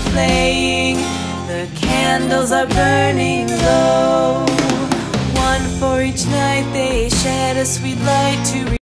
playing, the candles are burning low. One for each night, they shed a sweet light to